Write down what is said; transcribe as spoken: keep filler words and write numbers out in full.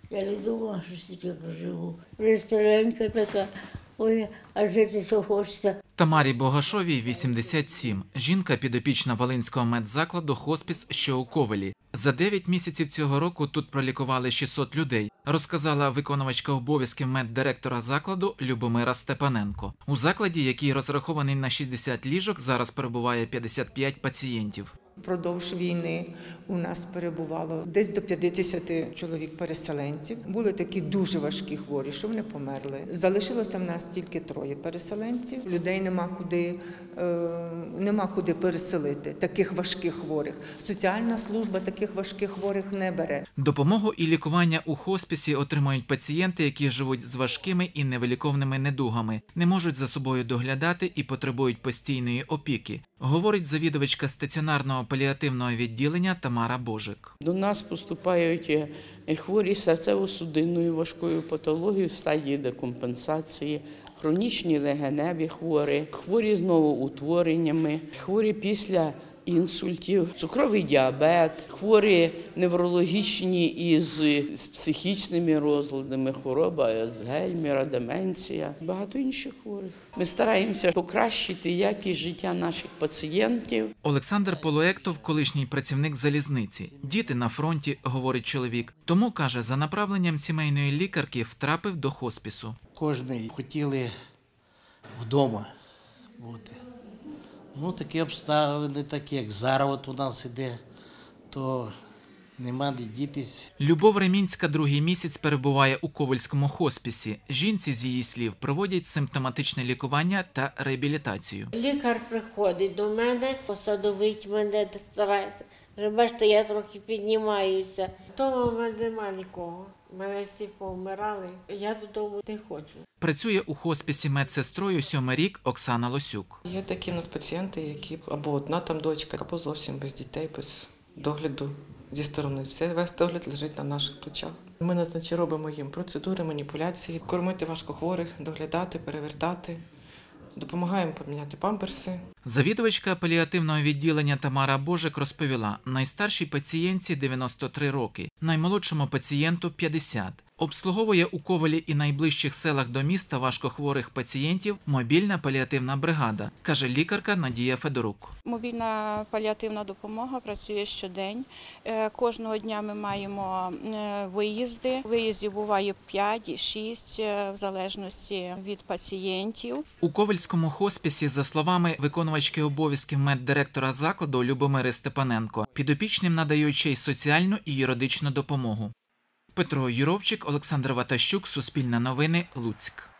Я не думала, що стільки проживу. Вже старенька така, ой, а жити що хочеться. Тамарі Богашовій вісімдесят сім. Жінка підопічна Волинського медзакладу «Хоспіс», що у Ковелі. За дев'ять місяців цього року тут пролікували шістсот людей, розказала виконувачка обов'язків меддиректора закладу Любомира Степаненко. У закладі, який розрахований на шістдесят ліжок, зараз перебуває п'ятдесят п'ять пацієнтів. Впродовж війни у нас перебувало десь до п'ятдесят чоловік-переселенців. Були такі дуже важкі хворі, що вони померли. Залишилося в нас тільки троє переселенців. Людей нема куди, е, нема куди переселити таких важких хворих. Соціальна служба таких важких хворих не бере. Допомогу і лікування у хоспісі отримують пацієнти, які живуть з важкими і невиліковними недугами, не можуть за собою доглядати і потребують постійної опіки, говорить завідувачка стаціонарного паліативного відділення Тамара Божик. До нас поступають хворі з серцево-судинною важкою патологією в стадії декомпенсації, хронічні легеневі хворі, хворі з новоутвореннями, хворі після інсультів, цукровий діабет, хворі неврологічні із з психічними розладами, хвороба Альцгеймера, деменція, багато інших хворих. Ми стараємося покращити якість життя наших пацієнтів. Олександр Полуектов – колишній працівник залізниці. Діти на фронті, говорить чоловік. Тому, каже, за направленням сімейної лікарки втрапив до хоспісу. Кожний хотіли вдома бути. Ну, такі обставини, такі, як зараз от у нас іде, то нема де дітись. Любов Ремінська другий місяць перебуває у Ковельському хоспісі. Жінці, з її слів, проводять симптоматичне лікування та реабілітацію. Лікар приходить до мене, посадовить мене, старається. Вже бачите, я трохи піднімаюся. Вдома в мене нема нікого. Мене всі повмирали. Я додому не хочу. Працює у хоспісі медсестрою сьомий рік Оксана Лосюк. Є такі в нас пацієнти, які або одна там дочка, або зовсім без дітей, без догляду зі сторони. Все, весь догляд лежить на наших плечах. Ми, значить, робимо їм процедури, маніпуляції, кормити важкохворих, доглядати, перевертати. Допомагаємо поміняти памперси. Завідувачка паліативного відділення Тамара Божик розповіла, найстаршій пацієнтці дев'яносто три роки, наймолодшому пацієнту п'ятдесят. Обслуговує у Ковелі і найближчих селах до міста важкохворих пацієнтів мобільна паліативна бригада, каже лікарка Надія Федорук. Мобільна паліативна допомога працює щодень. Кожного дня ми маємо виїзди. Виїздів буває п'ять, шість, в залежності від пацієнтів. У Ковельському хоспісі, за словами виконувачки обов'язків меддиректора закладу Любомири Степаненко, підопічним надають ще й соціальну і юридичну допомогу. Петро Юровчик, Олександр Ватащук, Суспільне новини, Луцьк.